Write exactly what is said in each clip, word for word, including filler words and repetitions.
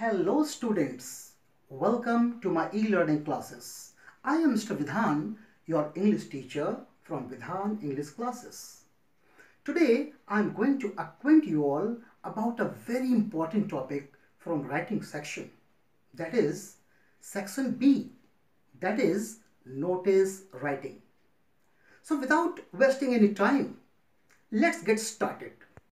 Hello students, welcome to my e-learning classes. I am Mister Vidhan, your English teacher from Vidhan English Classes. Today I am going to acquaint you all about a very important topic from writing section, that is section B, that is notice writing. So without wasting any time, let's get started.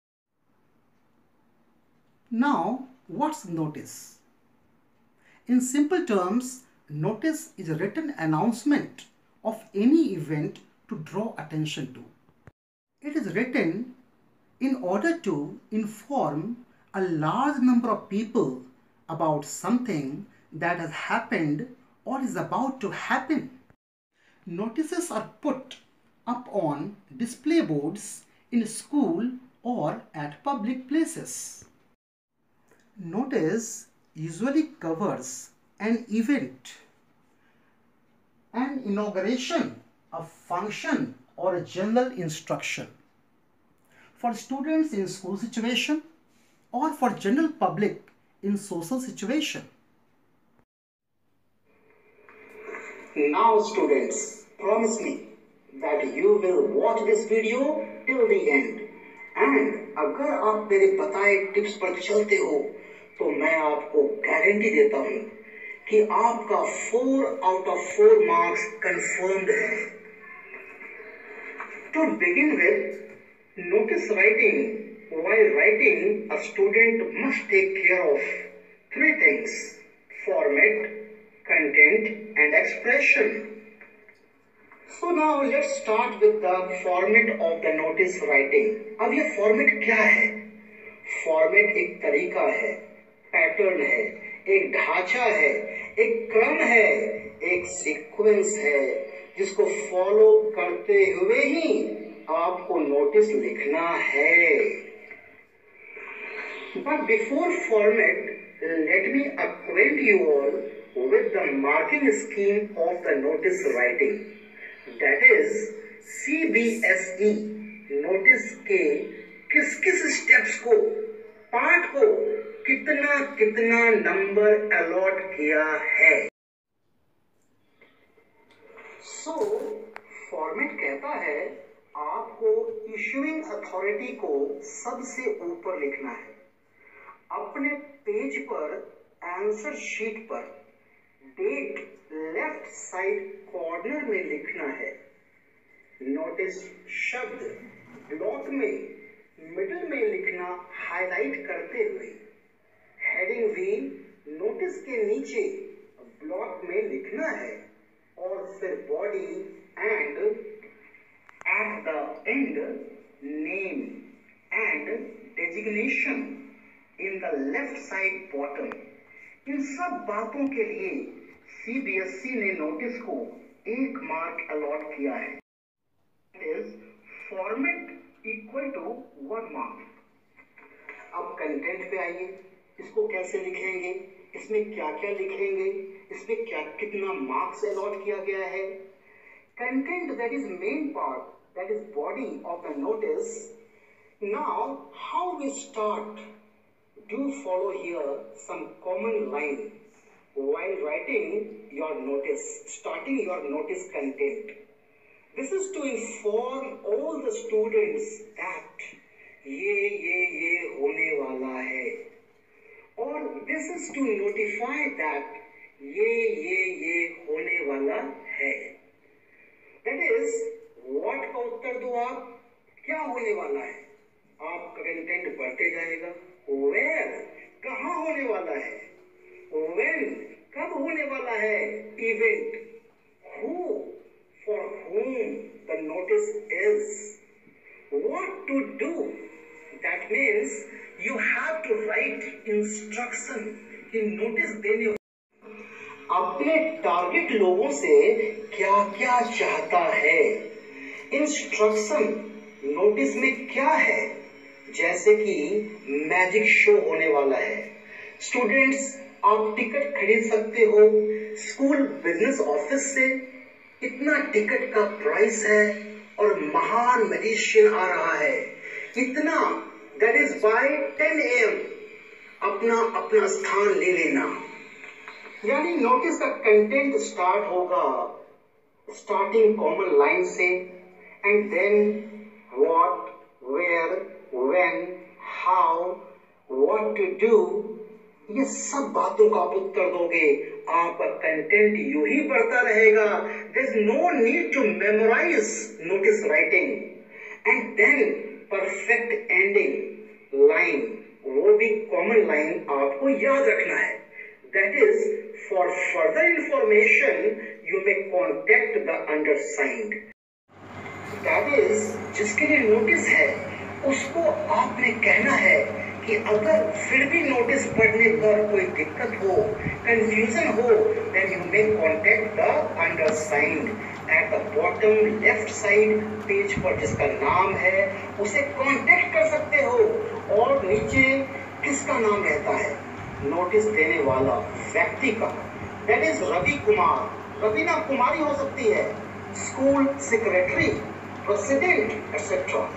Now, what's notice? In simple terms, notice is a written announcement of any event to draw attention to. It is written in order to inform a large number of people about something that has happened or is about to happen. Notices are put up on display boards in school or at public places. Notice usually covers an event, an inauguration, a function or a general instruction for students in school situation or for general public in social situation. Now students, promise me that you will watch this video till the end. And अगर आप मेरे बताए tips पर चलते हो तो मैं आपको गारंटी देता हूँ कि आपका four out of four marks confirmed है. To begin with, notice writing. While writing, a student must take care of three things: format, content, and expression. So now let's start with the format of the notice writing. अब ये format क्या है? Format एक तरीका है, pattern है, एक ढांचा है, एक क्रम है, एक सीक्वेंस है जिसको फॉलो करते हुए ही आपको नोटिस लिखना है. But before format, let me acquaint you all with the marking scheme of the notice writing. That is C B S E notice के किस किस स्टेप्स को, पार्ट को कितना कितना नंबर अलॉट किया है. सो फॉर्मेट कहता है आपको इशूइंग अथॉरिटी को सबसे ऊपर लिखना है. अपने पेज पर आंसर शीट पर डेट लेफ्ट साइड कॉर्नर में लिखना है. नोटिस शब्द ब्लॉक में मिडिल में लिखना हाईलाइट करते हुए. हेडिंग भी नोटिस के नीचे ब्लॉक में लिखना है और फिर body and at the end name and designation in the left side bottom. इन सब बातों के लिए सीबीएसई ने नोटिस को एक मार्क अलॉट किया है. Is format equal to one mark. अब कंटेंट पे आइए. इसको कैसे लिखेंगे, इसमें क्या क्या लिखेंगे, इसमें क्या कितना मार्क्स अलॉट किया गया है. Content, that is main part, that is body of the notice. Now how we start. Do follow here some common line while writing your notice, starting your notice content. This is to inform all the students that ये ये ये होने वाला है, और this is to notify that ये ये ये होने वाला है. That is, what का उत्तर दो आप, क्या होने वाला है. आपका कंटेंट बढ़ते जाएगा. Where, कहाँ होने वाला है. When, कब होने वाला है. Event, who, for whom the notice is. What to do. That means you have to write instruction कि नोटिस देने अपने टारगेट लोगों से क्या क्या चाहता है. इंस्ट्रक्शन नोटिस में क्या है. जैसे कि मैजिक शो होने वाला है. स्टूडेंट्स, आप टिकट खरीद सकते हो स्कूल बिजनेस ऑफिस से. इतना टिकट का प्राइस है और महान मैजिशियन आ रहा है. इतना, that is by ten A M अपना अपना स्थान ले लेना। यानी नोटिस का कंटेंट स्टार्ट होगा स्टार्टिंग कॉमन लाइन से, and then what, where, when, how, what to do, ये सब बातों का आप उत्तर दोगे, आपका कंटेंट यूं ही बढ़ता रहेगा। There is no need to memorise notice writing. And then perfect ending line, वो भी कॉमन लाइन आपको याद रखना है। That is for further information you may contact the undersigned. That is जिसके लिए नोटिस है उसको आपने कहना है कि अगर फिर भी नोटिस पढ़ने पर कोई दिक्कत हो, कंफ्यूजन हो, then you may contact the undersigned. At the bottom left side page पर जिसका नाम है उसे कांटेक्ट कर सकते हो। और नीचे किसका नाम रहता है? नोटिस देने वाला व्यक्ति का। दैट इज रवि कुमार, रवीना कुमारी हो सकती है, school secretary, president, etcetera.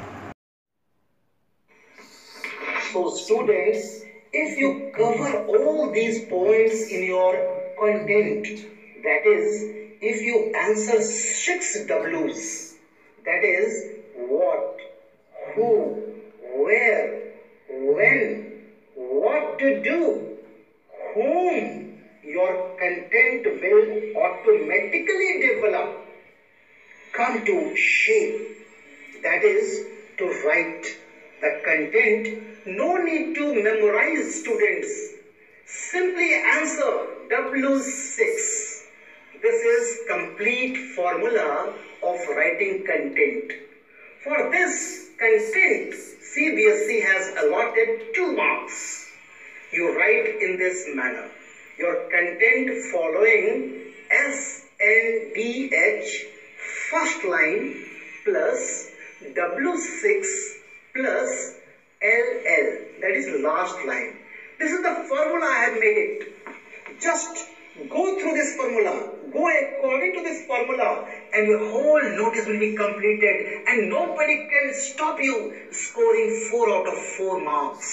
So students, if you cover all these points in your content, that is, if you answer six W's, that is, what, who, where, when, what to do, whom, your content will automatically develop, come to shape, that is, to write the content. No need to memorize, students. Simply answer W six. This is complete formula of writing content. For this content, C B S E has allotted two marks. You write in this manner. Your content following S N D H first line plus W six plus L L, that is last line. This is the formula I have made it. Just go through this formula, go according to this formula, and your whole notice will be completed, and nobody can stop you scoring four out of four marks.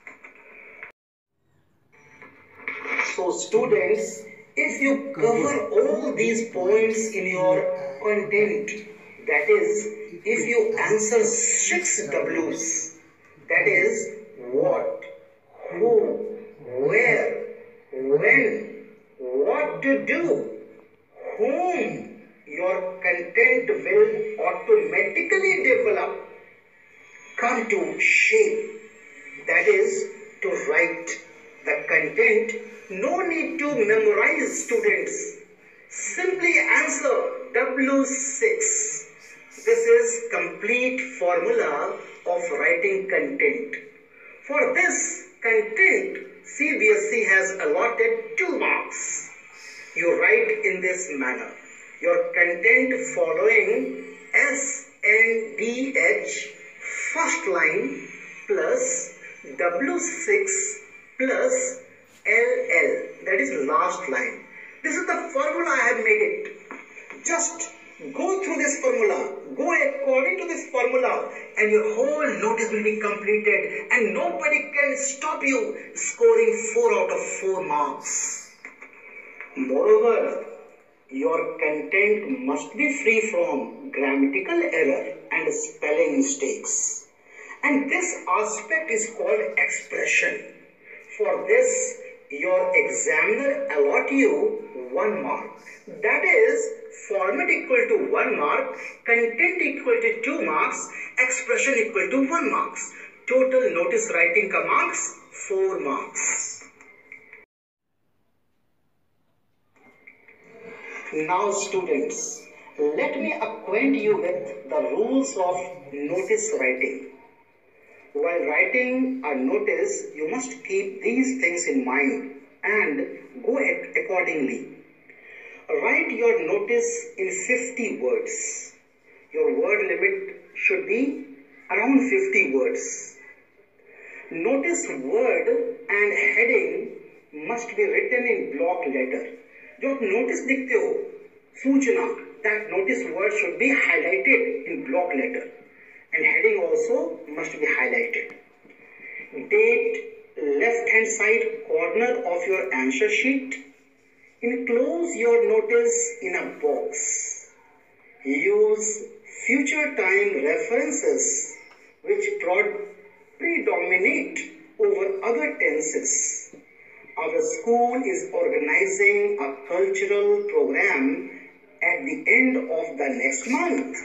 So students, if you cover all these points in your content, that is, if you answer six W's, that is, what, who, where, when, what to do, whom, your content will automatically develop, come to shape, that is, to write the content. No need to memorize, students. Simply answer W six. This is complete formula of writing content. For this content, C B S E has allotted two marks. You write in this manner. Your content following S N D H first line plus W six plus L L, that is last line. This is the formula I have made it. Just go through this formula, go according to this formula, and your whole notice will be completed, and nobody can stop you scoring four out of four marks. Moreover, your content must be free from grammatical error and spelling mistakes. And this aspect is called expression. For this, your examiner allot you one mark. That is, format equal to one mark, content equal to two marks, expression equal to one marks. Total notice writing ka marks, four marks. Now students, let me acquaint you with the rules of notice writing. While writing a notice, you must keep these things in mind and go accordingly. Write your notice in fifty words. Your word limit should be around fifty words. Notice word and heading must be written in block letter. जो आप notice लिखते हो, सूचना, that notice word should be highlighted in block letter, and heading also must be highlighted. Date, left hand side corner of your answer sheet, enclose your notice in a box. Use future time references which predominate over other tenses. Our school is organizing a cultural program at the end of the next month.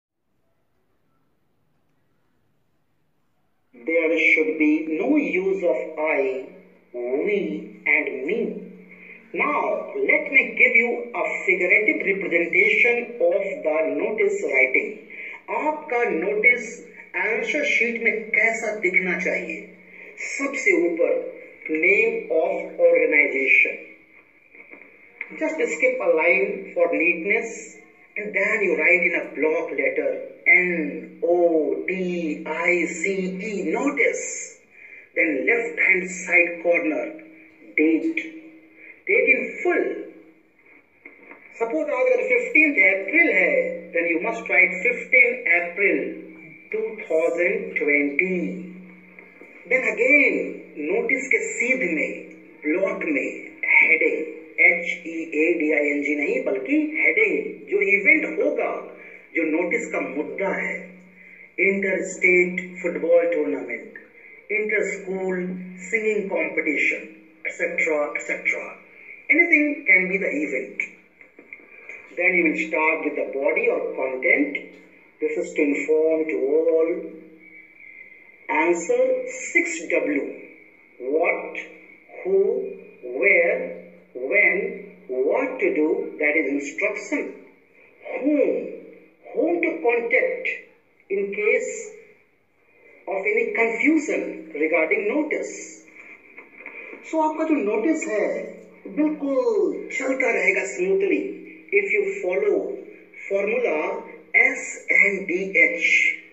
There should be no use of I, we and me. Now, let me give you a figurative representation of the notice writing. आपका notice answer sheet में कैसा दिखना चाहिए? सबसे ऊपर name of organization. Just skip a line for neatness and then you write in a block letter N O D I C E, notice. Then left hand side corner, date. Date in full. Suppose अगर fifteenth April है, then you must write fifteenth April twenty twenty. Then again, notice के सीध में, block में, heading, H E A D I N G नहीं बल्कि heading, जो event होगा, जो notice का मुद्दा है, inter-state football tournament, inter-school singing competition, et cetera, et cetera. Anything can be the event. Then you will start with the body or content. This is to inform to all. Answer six W. What, who, where, when, what to do, that is instruction. Whom, whom to contact in case of any confusion regarding notice. So आपका जो notice है बिल्कुल चलता रहेगा smoothly if you follow formula S and D H.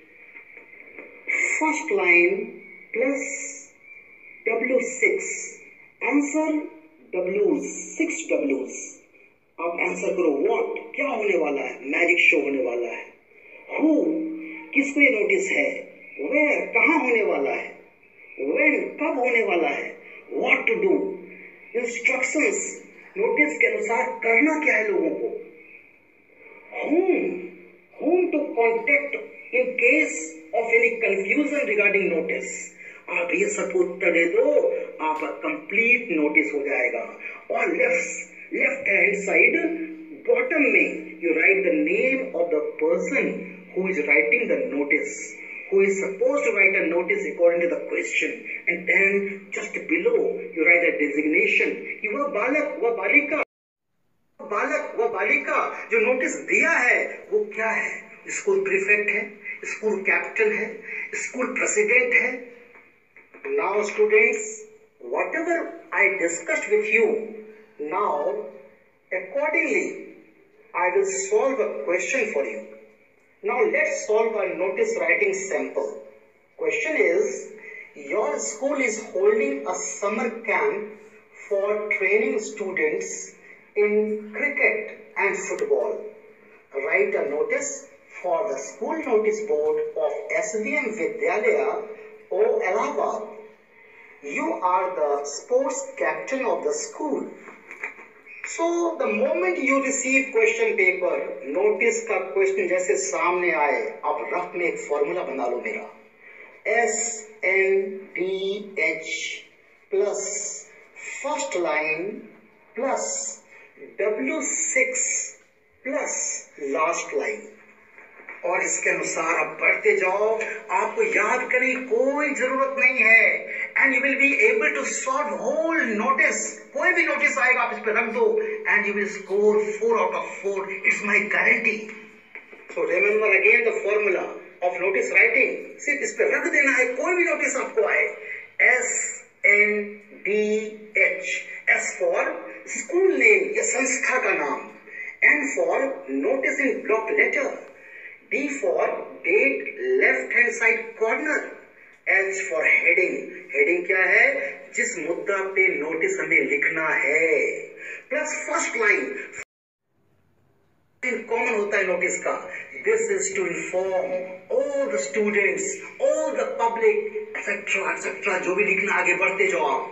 First line plus W six. Answer W six W's. अब answer करो what, क्या होने वाला है, मैजिक शो होने वाला है. Who, किसको ये नोटिस है, where, कहाँ होने वाला है, when, कब होने वाला है, what to do, instructions, notice के अनुसार करना क्या है लोगों को, whom, whom to contact in case of any confusion regarding notice. आप ये सब उत्तर दे दो, आपका कंप्लीट नोटिस हो जाएगा. और left left hand side bottom में you write the name of the person who is writing the notice, who is supposed to write a notice according to the question, and then just below you write the designation. कि वह बालक, वह बालिका, बालक, वह बालिका जो notice दिया है वो क्या है? स्कूल प्रीफेक्ट है, स्कूल कैप्टन है, स्कूल प्रेसिडेंट है. Now students, whatever I discussed with you, now accordingly I will solve a question for you. Now let's solve a notice writing sample. Question is, your school is holding a summer camp for training students in cricket and football. Write a notice for the school notice board of S V M Vidyalaya, O Allahabad. You are the sports captain of the school. So the moment you receive question paper, notice का question जैसे सामने आए, आप rough में एक formula बना लो मेरा. S N D H plus first line plus W six plus last line. और इसके अनुसार आप बढ़ते जाओ, आपको याद करने की कोई जरूरत नहीं है. And you will be able to solve whole notice. कोई भी नोटिस आएगा आप इस पे रख दो and you will score four out of four. It's my guarantee. So remember again the formula of notice writing. सिर्फ इस पे रख देना है, कोई भी नोटिस आपको आए. S N D H. S for school name या संस्था का नाम. N for notice in block letter. D for date left hand side corner. H for heading. Heading क्या है? जिस मुद्दा पे नोटिस हमें लिखना है. Plus first line. कॉमन होता है नोटिस का, this is to inform all the students, all the public etcetera etcetera, जो भी लिखना आगे बढ़ते जाओ आप।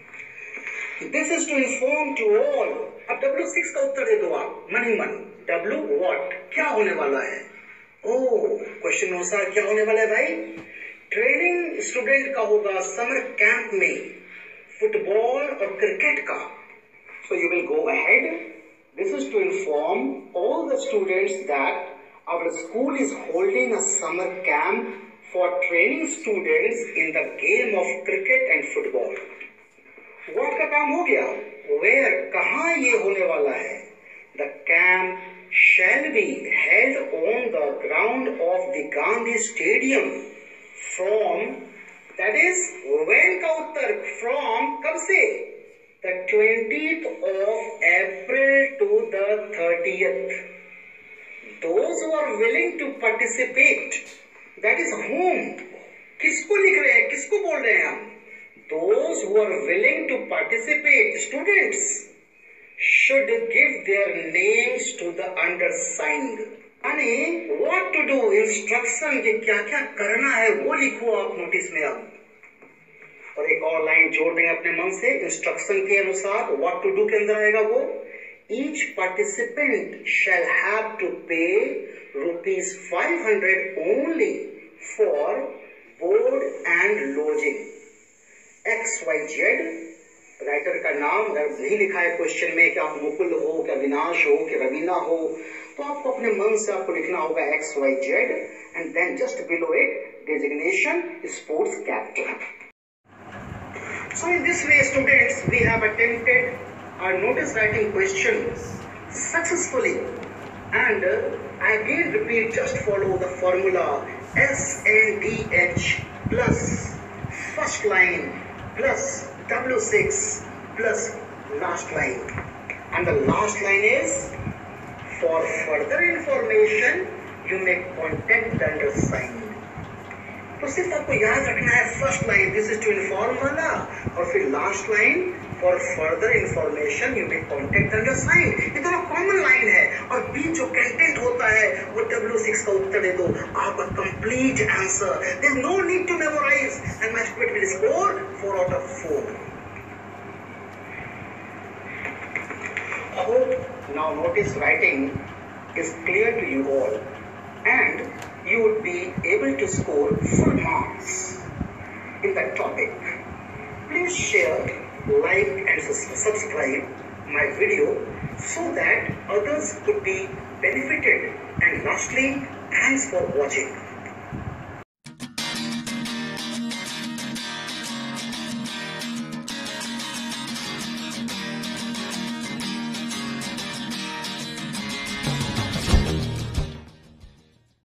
This is to inform to all. अब डब्ल्यू सिक्स का उत्तर दे दो आप मन ही मन। डब्ल्यू व्हाट, क्या होने वाला है? ओह, क्वेश्चन अनुसार क्या होने वाला है भाई? ट्रेनिंग स्टूडेंट का होगा समर कैंप में फुटबॉल और क्रिकेट का। So you will go ahead. This is to inform all the students that our school is holding a summer camp for training students in the game of cricket and football. What का काम हो गया? Where, कहाँ ये होने वाला है? The camp shall be held on the ground of the Gandhi Stadium from, that is, when का उत्तर? From कब से? The twentieth of April to the thirtieth. Those who are willing to participate, that is whom, किसको लिख रहे हैं, किसको बोल रहे हैं हम? Those who are willing to participate, students, should give their names to the undersigned. यानी what to do, instruction के क्या क्या करना है वो लिखो आप नोटिस में अब। और एक और लाइन जोड़ देंगे अपने मन से, इंस्ट्रक्शन के अनुसार what to do के अंदर आएगा वो। Each participant shall have to pay rupees five hundred only for board and lodging. X Y Z, writer का नाम अगर नहीं लिखा है क्वेश्चन में कि आप मुकुल हो, क्या विनाश हो, क्या रवीना हो, तो आपको अपने मन से आपको लिखना होगा X Y Z and then just below it designation sports captain. So in this way, students, we have attempted our notice writing questions successfully, and uh, I again repeat, just follow the formula S N D H plus first line plus W six plus last line, and the last line is, for further information you may contact the undersigned. तो सिर्फ आपको याद रखना है first line this is to inform वाला, और फिर last line for further information you may contact undersigned. ये दोनों कॉमन लाइन है, और बीच जो कंटेंट होता है वो डब्ल्यू सिक्स का उत्तर दे दो, आपका complete answer. There is no need to memorise and my student will score four out of four. Hope now notice writing is clear to you all, and you would be able to score full marks in that topic. Please share, like and subscribe my video so that others could be benefited. And lastly, thanks for watching.